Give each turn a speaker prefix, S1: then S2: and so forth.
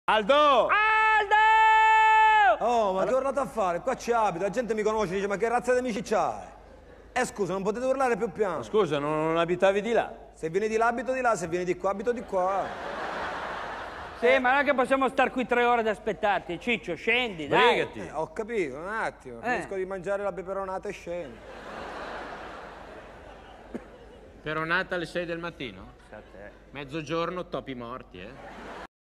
S1: Aldo!
S2: Aldo!
S3: Oh, ma che ho tornato a fare? Qua ci abito, la gente mi conosce, dice ma che razza di amici c'hai? Scusa, non potete urlare più piano.
S1: Scusa, non abitavi di là?
S3: Se vieni di là, abito di là, se vieni di qua, abito di qua.
S2: Sì, ma non è che possiamo star qui 3 ore ad aspettarti. Ciccio, scendi, dai.
S1: Brigati.
S3: Ho capito, un attimo. Finisco di mangiare la peperonata e scendo.
S4: Peperonata alle 6 del mattino? Mezzogiorno, topi morti,